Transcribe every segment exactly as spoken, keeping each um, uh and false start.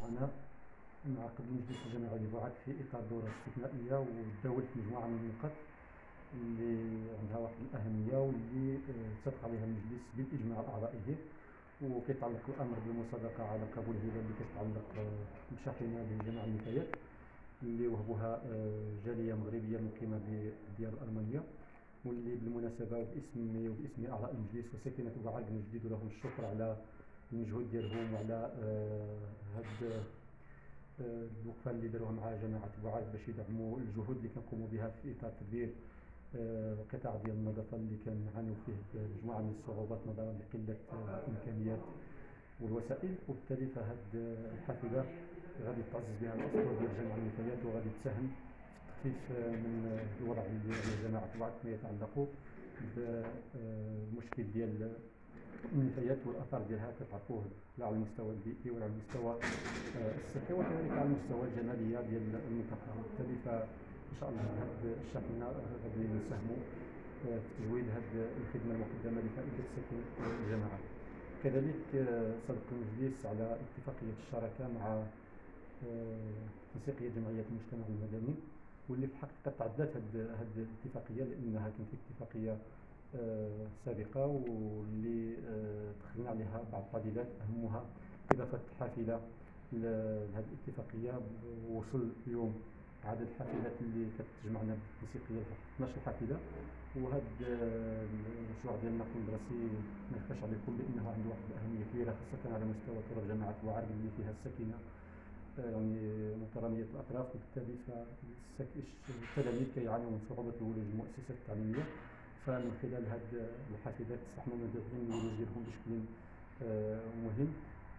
معنا انعقد المجلس الجماعي لبعض في اطار دوره استثنائيه وتداولت مجموعه من النقاط اللي عندها واحد الاهميه واللي آه، اتفق عليها المجلس بالاجماع اعضائه. وكيتعلق الامر بالمصادقه على قبول الهبه اللي كتعلق آه، بشحنه لجمع النفايات اللي وهبوها آه، جاليه مغربيه مقيمه بديار المانيا، واللي بالمناسبه وباسمي وباسم اعضاء المجلس وسكنه بعض نجدد لهم الشكر على المجهود ديالهم وعلى آه، هاد آه، الوقفه اللي داروها مع جماعه بوعاز باش يدعموا الجهود اللي كنقوموا بها في اطار تدبير آه، قطاع ديال النظافه اللي كنعانيو فيه مجموعه من الصعوبات نظرا لقله آه، الامكانيات والوسائل. وبالتالي فهاد آه، الحافله غادي تعزز بها الاسطول ديال جمع النفايات وغادي تساهم في التخفيف آه، من آه، الوضع ديال جماعه بوعاز فيما يتعلق بالمشكل ديال النفايات والاثار ديالها كتعرفوه لا على المستوى البيئي ولا على المستوى آه، الصحي وكذلك على المستوى الجماليه ديال المنطقه. وبالتالي فان شاء الله هذه الشحنه غادي نساهموا آه، في تجويد هذه الخدمه المقدمه لفائده سكن الجماعه. كذلك آه، صدق المجلس على اتفاقيه الشراكه مع آه، تنسيقيه جمعيه المجتمع المدني، واللي في الحقيقه تعدات هذه الاتفاقيه لانها كانت اتفاقيه آه، سابقة واللي آه، دخلنا عليها بعض التعديلات أهمها إضافة حافلة لهذه الاتفاقية. ووصل اليوم عدد الحافلات اللي كتجمعنا بالتنسيقية اثناش حافلة. وهذا المشروع ديالنا الدراسي ما يخفاش عليكم بأنه عنده واحد الأهمية كبيرة خاصة على مستوى طلاب جامعة بوعرب اللي فيها السكينة آه، يعني مترامية الأطراف. وبالتالي فالتلاميذ كيعانوا من صعوبة الولوج للمؤسسات التعليمية. فمن خلال هذه الحافلات استحنا ندعوهم الولوج ديالهم بشكل آه، مهم.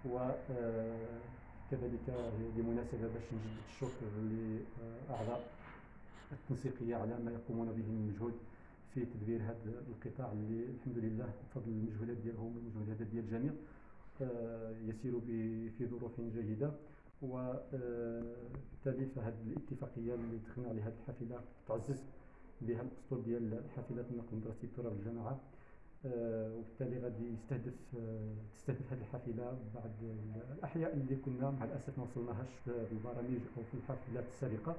وكذلك بمناسبة باش نجدد الشكر لأعضاء التنسيقية على ما يقومون به من مجهود في تدبير هذا القطاع اللي الحمد لله بفضل المجهودات ديالهم والمجهودات ديال الجميع آه، يسير في ظروف جيدة. وبالتالي فهذه الاتفاقية اللي دخلنا عليها الحافلة تعزز بها الاسطول ديال حافله النقل المدرسي بتراب الجامعه. آه وبالتالي غادي يستهدف آه تستهدف هذه الحافله بعض الاحياء اللي كنا مع الاسف ما وصلناهاش في البرامج او في الحافلات السابقه.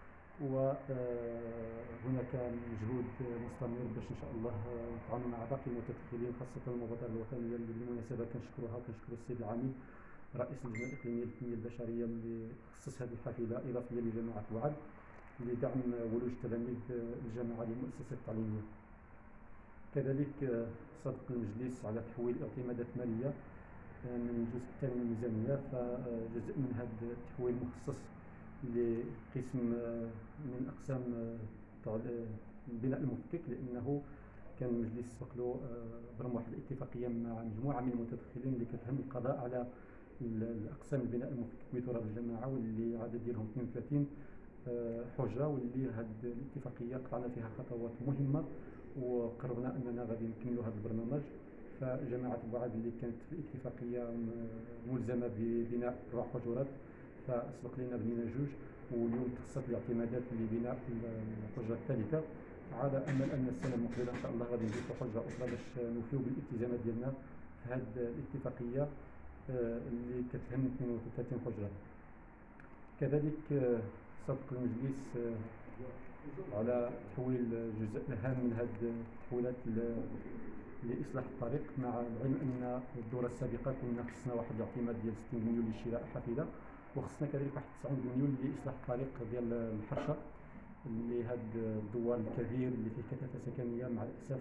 وهناك مجهود مستمر باش ان شاء الله نتعاونوا مع باقي المتدخلين خاصه المبادره الوطنيه اللي بالمناسبه كنشكروها وكنشكروا السيد العميد رئيس اللجنه الاقليميه للتنميه البشريه اللي خصص هذه الحافله اضافيه لجماعه وعد لدعم ولوج تلاميذ الجامعة للمؤسسات التعليمية. كذلك صدق المجلس على تحويل اعتمادات مالية من الجزء الثاني من الميزانية، فجزء من هذا التحويل مخصص لقسم من أقسام البناء المفكك، لأنه كان المجلس سبق له برم واحد الاتفاقية مع مجموعة من المتدخلين اللي كتهم القضاء على الأقسام البناء المفكك بتراب الجامعة واللي عدد ديالهم اثنين وثلاثين حجه، واللي هذه الاتفاقيه قطعنا فيها خطوات مهمه وقررنا اننا غادي نكملوا هذا البرنامج. فجماعه بوعاد اللي كانت في الاتفاقيه ملزمه ببناء اربع حجرات فسبق لنا بنينا جوج، واليوم تخصصت الاعتمادات لبناء الحجره الثالثه، على امل ان السنه المقبله ان شاء الله غادي نزيدوا حجره اخرى باش نوفيو بالالتزامات ديالنا في هذه الاتفاقيه اللي كتهم اثنين وثلاثين حجره. كذلك صدق المجلس على تحويل جزء هام من هذه التحويلات لإصلاح الطريق، مع العلم أن الدورة السابقة كنا خصنا واحد الاعتماد ديال ستين مليون لشراء حافلة، وخصنا كذلك واحد تسعين مليون لإصلاح الطريق ديال الحرشة اللي هاد الدوار الكبير اللي فيه كثافة سكنية مع الأسف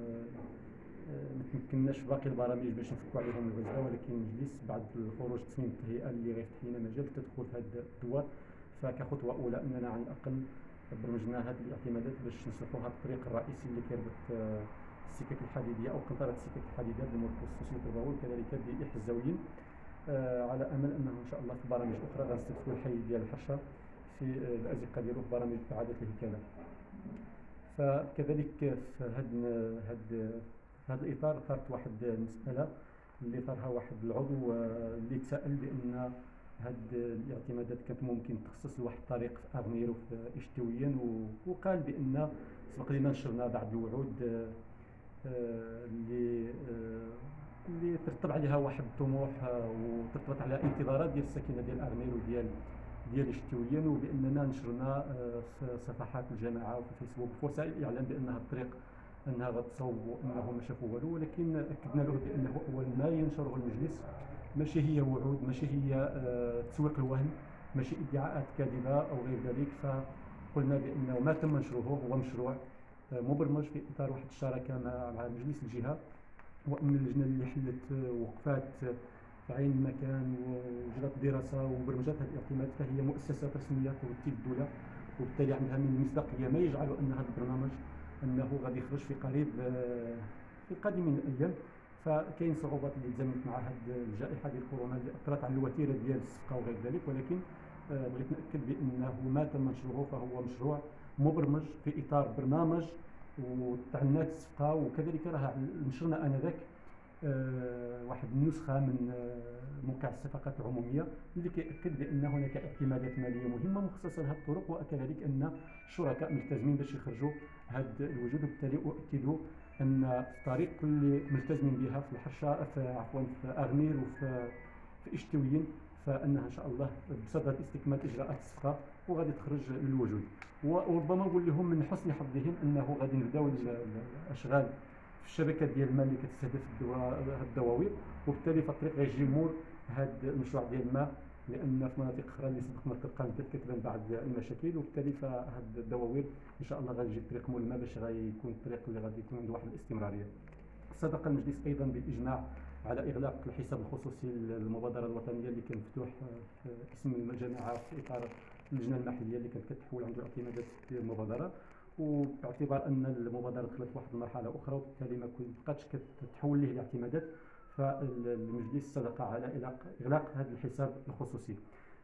ما تمكناش باقي البرامج باش نفكوا عليهم الوزاره، ولكن المجلس بعد الخروج تصميم التهيئه اللي غيفتح لنا مجال التدخل في هذا الدوار، فكخطوه اولى اننا على الاقل برمجنا هذه الاعتمادات باش نصلحوا هذا الطريق الرئيسي اللي كيربط السكك الحديديه او قنطره السكك الحديديه بالمركز السوسي التربوي وكذلك باحياء الزاويين، على امل انه ان شاء الله في برامج اخرى غنستهدفوا الحي ديال الحرشه في الازقه ديالو في برامج اعاده الهيكله. فكذلك في هذا هذا في هذا الاطار ثارت واحد المساله اللي ثارها واحد العضو اللي تساءل بان هاد الاعتمادات كانت ممكن تخصص لواحد الطريق في افنير وفي اشتويين، وقال بان سبق لنا نشرنا بعض الوعود اللي اللي ترتب عليها واحد الطموح، آه، وترتبط على انتظارات ديال الساكنه ديال ارميل وديال ديال الشتويين، وباننا نشرنا آه، في صفحات الجماعه وفي الفيسبوك وفي وسائل الاعلام بان هذا الطريق انها غتصوب وانه ما شافوا والو، ولكن اكدنا له بانه اول ما ينشره المجلس ماشي هي وعود، ماشي هي آه، تسويق الوهم، ماشي ادعاءات كاذبه او غير ذلك. فقلنا بانه ما تم نشره هو مشروع آه، مبرمج في اطار واحد الشراكه مع مع مجلس الجهه، وان اللجنه اللي حلت آه، وقفات آه، في عين المكان وجرت دراسه وبرمجت هذه الاعتماد، فهي مؤسسات رسميه توكل الدوله، وبالتالي عندها من المصداقيه ما يجعل ان هذا البرنامج انه غادي يخرج في قريب آه، في القادم من الايام. فكاين صعوبات اللي تزامنت مع هذه الجائحه ديال كورونا اللي اثرت على الوتيره ديال الصفقه وغير ذلك، ولكن آه، بغيت ناكد بانه ما تم نشره فهو مشروع مبرمج في اطار برنامج وتعنات الصفقه، وكذلك راه نشرنا انذاك آه، واحد النسخه من آه، موقع الصفقات العموميه اللي كيأكد بان هناك اعتمادات ماليه مهمه مخصصه لهذه الطرق، وكذلك ان الشركاء ملتزمين باش يخرجوا هذا الوجود. وبالتالي اؤكد ان الطريق اللي ملتزمين بها في الحرشه في عفوا في اغنير وفي في اشتويين، فانها ان شاء الله بصدد استكمال اجراءات الصفقه وغادي تخرج للوجود. وربما نقول لهم من حسن حظهم انه غادي نبداو الاشغال في الشبكه ديال الماء اللي كتستهدف الدواوير، وبالتالي في الطريق غيجي مور هذا المشروع ديال الماء، لان في مناطق اخرى اللي سبق ما تلقى كتبان بعض المشاكل، وبالتالي فهاد الدواوير ان شاء الله غادي يجي الطريق مول الماء باش غيكون الطريق اللي غادي يكون عنده واحد الاستمراريه. صدق المجلس ايضا بالاجماع على اغلاق الحساب الخصوصي للمبادره الوطنيه اللي كان مفتوح في اسم الجماعه في اطار اللجنه المحليه اللي كانت كتحول عنده اعتمادات المبادره، وباعتبار ان المبادره دخلت واحد المرحله اخرى وبالتالي ما بقاتش كتحول ليه الاعتمادات، فالمجلس صدق على اغلاق هذا الحساب الخصوصي.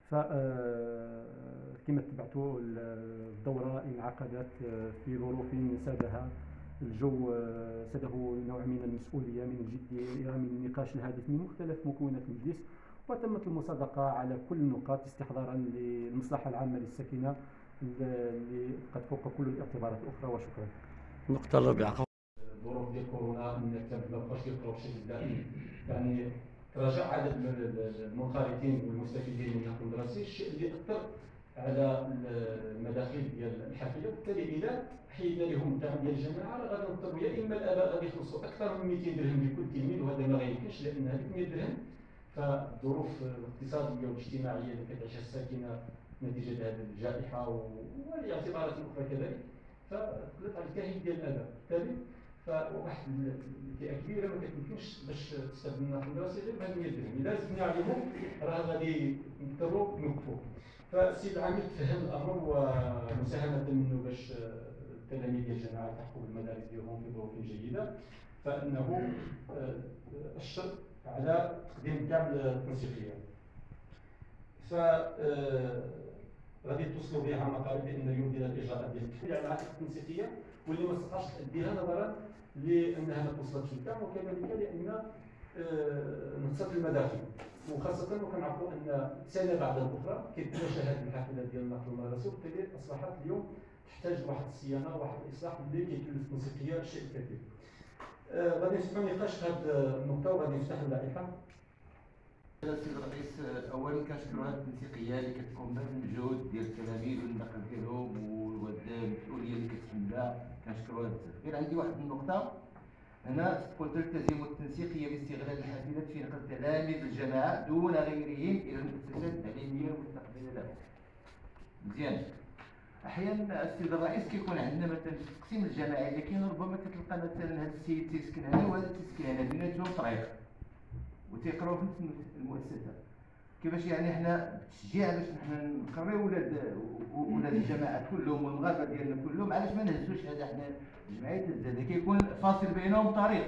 فكما تبعتوا الدوره انعقدت في ظروف سادها الجو، ساده نوع من المسؤوليه، من الجديه، من النقاش الهادف من مختلف مكونات المجلس، وتمت المصادقه على كل النقاط استحضارا للمصلحه العامه للساكنه اللي قد فوق كل الاعتبارات الاخرى. وشكرا. النقطة الرابعة، الظروف ديال كورونا انك ما بقاش كيقراو بشكل دائم، يعني تراجع عدد المنخرطين والمستفيدين من النقل الدراسي، الشيء اللي اثر على المداخيل ديال الحافله، وبالتالي اذا حيدنا لهم الدعم ديال الجماعه راه غادي نضطروا يا اما الاباء غادي يخلصوا اكثر من مئتين درهم لكل تلميذ، وهذا ما غيمكنش لان هذيك مئة درهم فالظروف الاقتصاديه والاجتماعيه اللي كتعيشها الساكنه نتيجه هذه الجائحه والاعتبارات الاخرى كذلك، فقلت على الكاهل ديال الادب، بالتالي فواحد الفئه كبيره ما كتمكنش باش تستخدم النقل الدراسي غير بهذه مئة درهم، اذا زدنا عليهم راه غادي نضطروا نوقفوا. فالسيد العميد فهم الامر ومساهمه منه باش التلاميذ ديال الجامعه يلتحقوا بالمدارس ديالهم في ظروف جيده، فانه اشر على تقديم الدعم للتنسيقيه. ف غادي توصلوا بها مقالب بان اليوم ديال الاجراءات ديال التحويل على العائله التنسيقيه واللي ما استطاعش تاديها نظرا لانها ما توصلتش للدعم، وكذلك لان نقصت المداخل، وخاصه وكنعرفوا ان سنه بعد الاخرى كيتلاشى هذه الحافله ديال النقل المدرسي، وبالتالي اصبحت اليوم تحتاج واحد الصيانه وواحد الاصلاح اللي كيكلف التنسيقيه شيء كثير. آه غادي نفتحوا نقاش في هذه النقطه وغادي نفتح اللائحه. السيد الرئيس، اولا كنشكروا هذه التنسيقيه اللي كتقوم بهذا المجهود ديال التلاميذ والنقل ديالهم والمسؤوليه اللي كتحملها، كنشكروها بزاف. غير عندي واحد النقطه هنا، قلت تلتزم التنسيقيه باستغلال الحافلات في نقل تلاميذ الجامعه دون غيرهم الى المؤسسات التعليميه المستقبله لهم. مزيان. احيانا السيد الرئيس كيكون عندنا مثلا في التقسيم الجماعي، لكن ربما كتلقى مثلا هذا السيد تيسكن هنا وهذا تيسكن هنا بيناتهم طريق وتيقراو في نفس المؤسسه، كيفاش يعني حنا تشجيع باش حنا نقريو ولاد ولاد الجماعات كلهم والمغاربه ديالنا كلهم، علاش ما نهزوش هذا حنا جمعيه الزاده كيكون فاصل بينهم طريق.